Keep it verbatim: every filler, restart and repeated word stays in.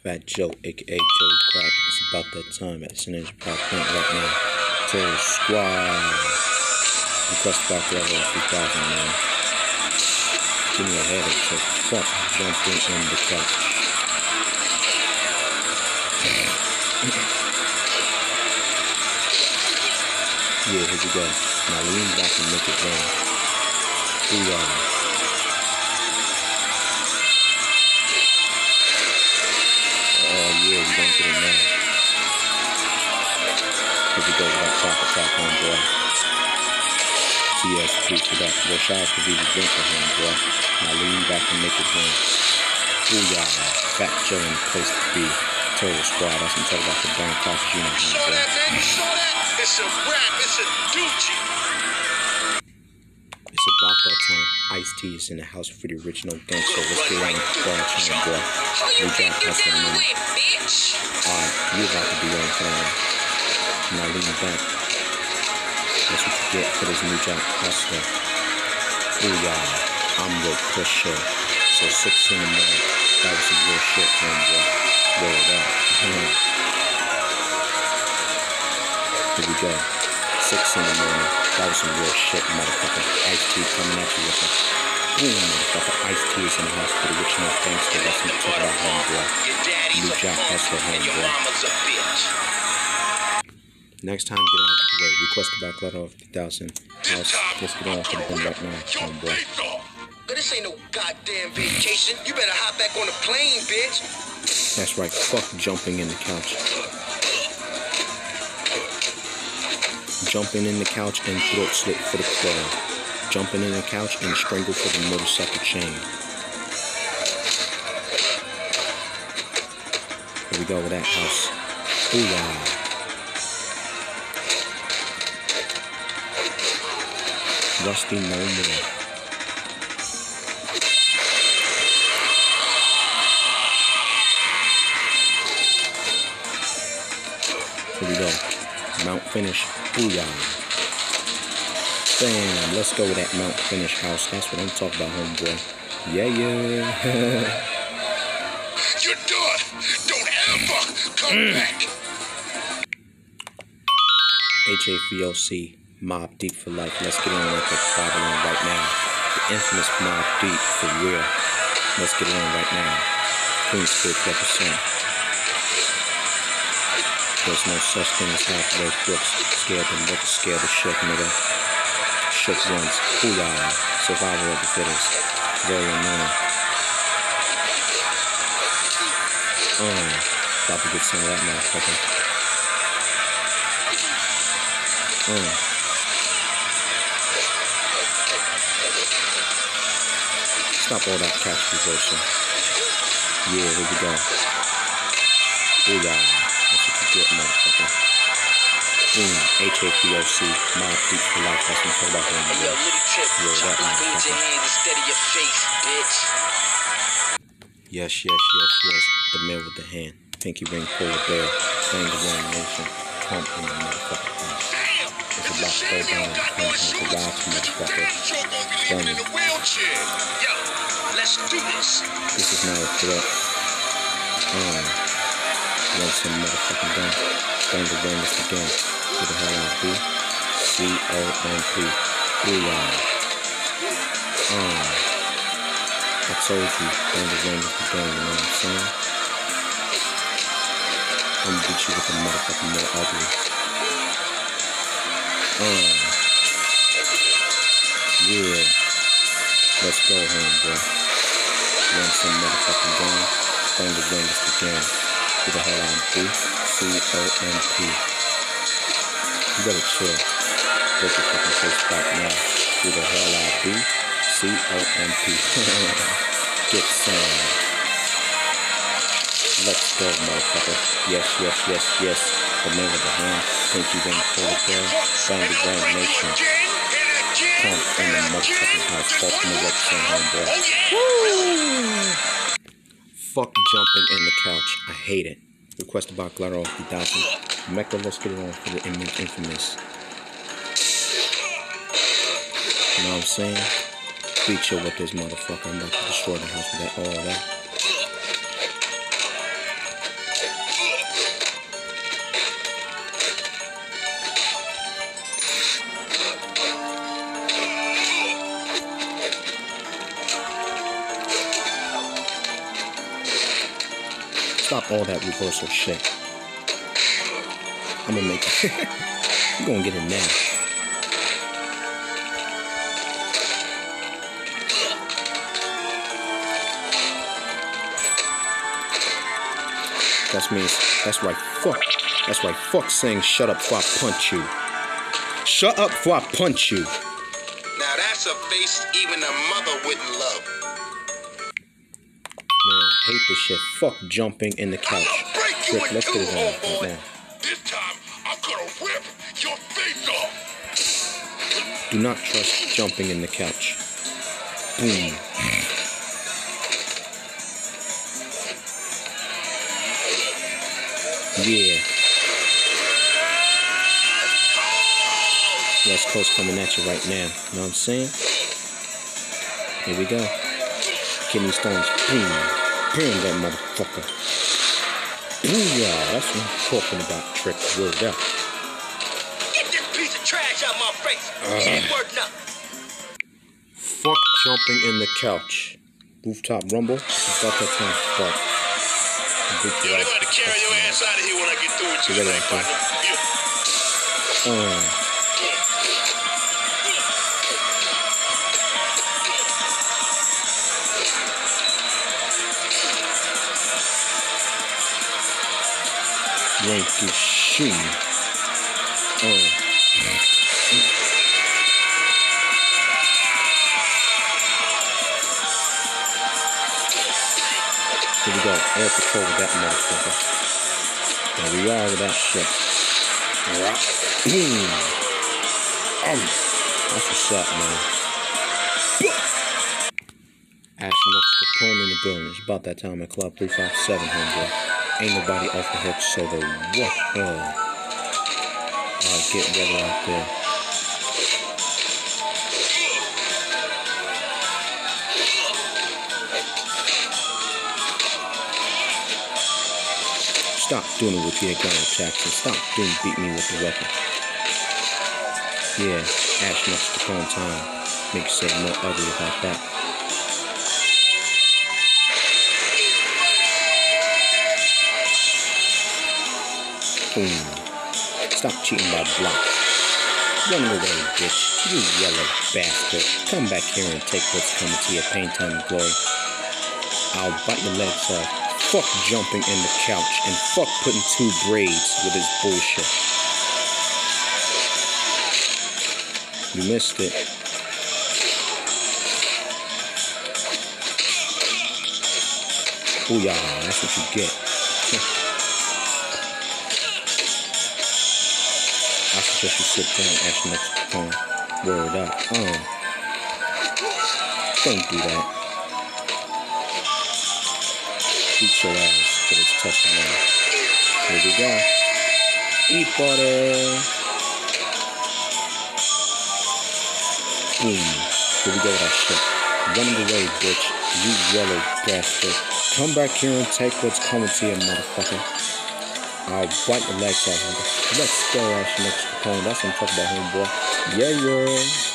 Fat Joe, aka Joe Crack. It's about that time at Synergy Power Plant right now. Terror Squad. Request back level three thousand, man. Give me a headache, so fuck jumping in the couch. Yeah, here we go. Now lean back and make it rain. Booyah. Yeah, we gonna get it now. Here we go with that chopper top, homeboy. T S P for that. Well, shots could be the drink for homeboy. Now lean back and make it rain. Booyah. Fat Joe in the place to be. Terror Squad. That's what I'm talking about the Don Cartagena, homeboy. You saw that, man? You saw that? It's a rap. It's a doochie. It's about that time. Ice-T is in the house for the original gangster. Let's get on the squad, homeboy. We drop hustling, man. Alright, you about to be on for that. Now lean back. That's what you get for this new job hustler. Booyah. I'm your pusher. So six in the morning. That was some real shit, homeboy. Word up. Here we go. Six in the morning. That was some real shit, motherfucker. Ice-T coming at you with a boom, motherfucker. Ice-T is in the house for the original gangster. That's what I'm talking about, homeboy. New job hustler, homeboy. Next time, get out of the way. Request the back letter of three thousand. House, let's get on for the bin right now, homeboy. But this ain't no goddamn vacation. You better hop back on the plane, bitch. That's right. Fuck jumping in the couch. Jumping in the couch and throat slit for the claw. Jumping in the couch and strangle for the motorcycle chain. Here we go with that house. Booyah. Rusty no more. Here we go. Mount Finish. Booyah. Bam. Let's go with that Mount Finish house. That's what I'm talking about, homeboy. Yeah, yeah. You're done. Don't ever come mm. back. H A V O C. Mob Deep for life. Let's get on with the Babylon right now. The infamous Mob Deep for real. Let's get it on right now. Queensfield represent. There's no such thing as halfway crooks. Scared them, but scared the shook, nigga. Shook ones. Booyah. Survival of the fittest. Very annoying. Oh, about to get some of that motherfucker. Oh. Stop all that catch reversal. Yeah, here we go. Booyah. That's what you get, motherfucker. Boom. H A P O C. Mob Deep for life. That's what I'm talking about here in the world. Yeah, that motherfucker. Yes, yes, yes, yes. The man with the hand. Pinky ring, polar bear. Bang the wrong nation. Pump in the motherfucker house. It's about to go down. Pump in the garage, motherfucker. Burning. Let's do this. This is not a threat. Um, want some motherfucking gun? Bang the wings again. Who the hell I be? C O M P. Booyah. Um, I told you, bang the wings again, you know what I'm saying? I'm gonna beat you with the motherfucking more ugly. Um, yeah. Let's go, homeboy. Want some motherfucking gun? Bang the wings again. Who the hell I be? C O M P. You better chill. Get your fucking face back now. Who the hell I be? C O M P. Get some. Let's go, motherfucker. Yes, yes, yes, yes. The man with the hand. Think you gonna pull it down? Bang the wrong nation. Come in the motherfucking house. Fuck me up, son, homeboy. Woo! Fuck jumping in the couch. I hate it. Request about Glaro three thousand. Mecca, let's get it on for the infamous. You know what I'm saying? Beat you with this motherfucker. I'm about to destroy the house with that, all that. Stop all that reversal shit. I'm gonna make it. I'm gonna get it now. That means, that's right, fuck. That's right, fuck saying shut up before I punch you. Shut up before I punch you. Now that's a face even a mother wouldn't love. Man, I hate this shit. Fuck jumping in the couch. Trick, let's get it on right now. This time, I'm gonna rip your face off. Do not trust jumping in the couch. Boom. Yeah. West Coast coming at you right now. You know what I'm saying? Here we go. Kidney stones. Boom. Boom, that motherfucker. Booyah. That's what I'm talking about. Trick. Word up. Get this piece of trash out my face. Uh. It ain't worth nothing. Fuck jumping in the couch. Rooftop rumble. It's about that time. Fuck. Yo, they're going to carry your ass out of here when I get through with you. Together, Like, uh. Yankee shoe. Uh. Here we go. Air Patrol with that motherfucker. There we are with that shit. Boom. Um, that's what's up, man. Ash Lux Capone in the building. It's about that time at Club three five seven, homeboy. Ain't nobody off the hook, so the what? Oh. Alright, get ready out there. Stop doing it with your gun, Jackson. Stop doing beat me with the weapon. Yeah, Ash Lux Capone time. Make you say more ugly about that. Boom. Stop cheating by block. Run away, bitch. You yellow bastard. Come back here and take what's coming to your pain, time, and glory. I'll bite your legs off. Fuck jumping in the couch. And fuck putting two braids with his bullshit. You missed it. Booyah. That's what you get. I suggest you sit down, Ash Lux Capone. Word up. Um, don't do that. Eat your ass for this testimony. Here we go. Eat butter. Boom. Here we go with that shit. Running away, bitch. You yellow bastard. Come back here and take what's coming to you, motherfucker. I'll bite the legs off of you. Let's go, Ash Lux Capone. That's what I'm talking about, homeboy. Yeah, yeah.